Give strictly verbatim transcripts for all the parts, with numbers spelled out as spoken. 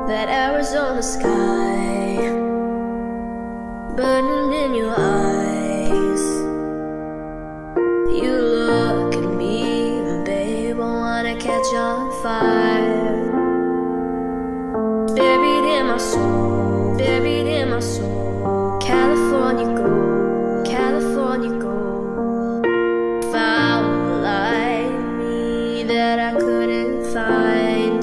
that Arizona sky burning in your eyes. You look at me, babe, I wanna catch on fire. Buried in my soul, buried in my soul. California gold, California gold. Found a light in me that I couldn't find.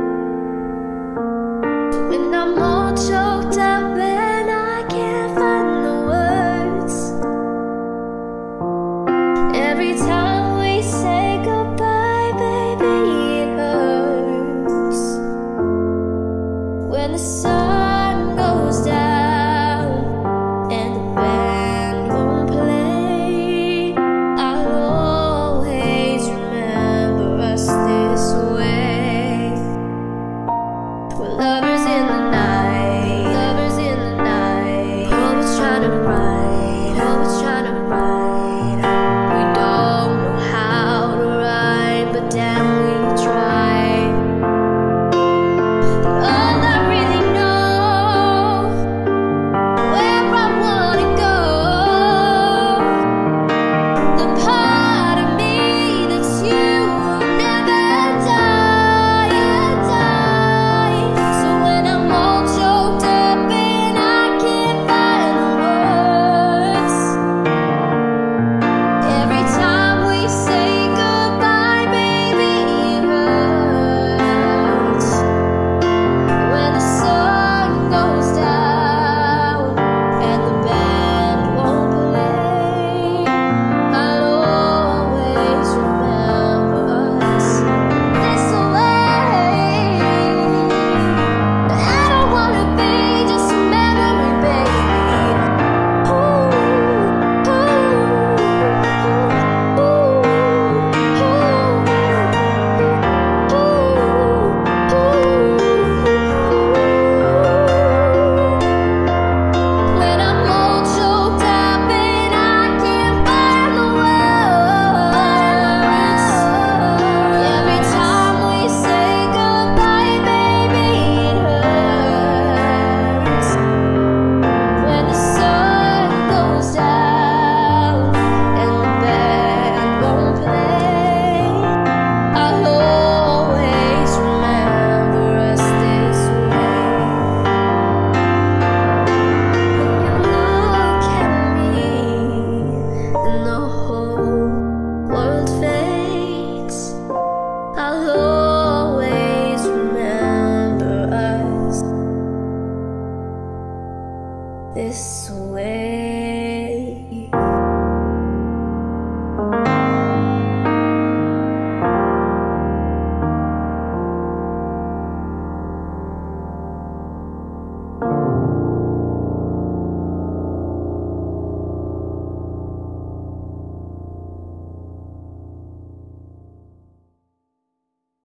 When I'm all choked up and I can't find the words, every time we say goodbye, baby, it hurts. When the sun